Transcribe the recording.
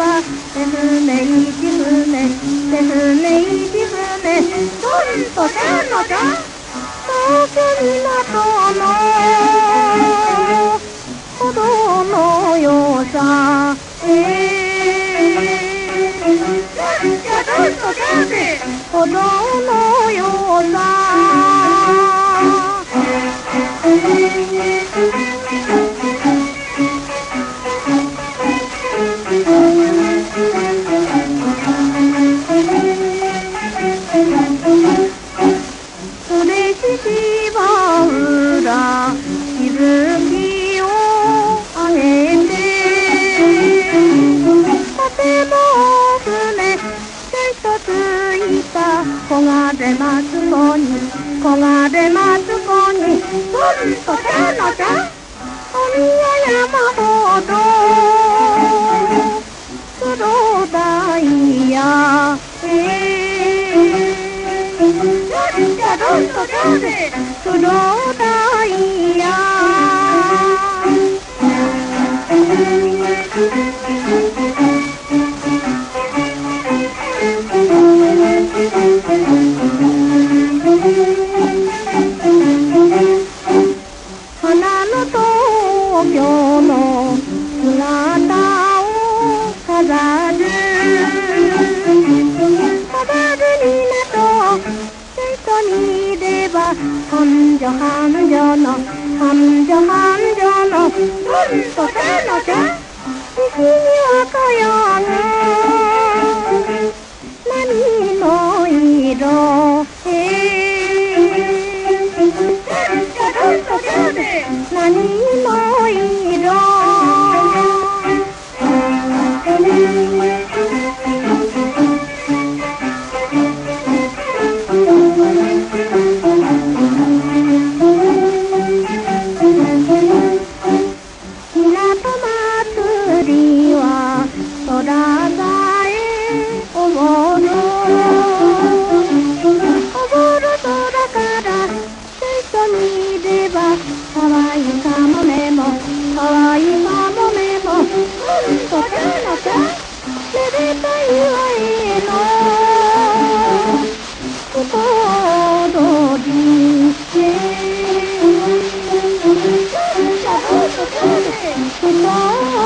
ば手船一船手船一船どんとせんのじゃ東京港の歩道のよさどんとせんで歩道のよさしぶきをあげてとても船でとついた黄金松子に黄金松子にどんとせのじゃ鬼や山ほど黒鯛やどんとせで黒鯛や花の東京の姿を飾る港見れば半女半女の半女半女のどんとせのじゃ西に赤や何の色どんとせで何の色かわいいかもめもかわいいかもめもうんとせのじゃめでたいわいの踊りどんとせで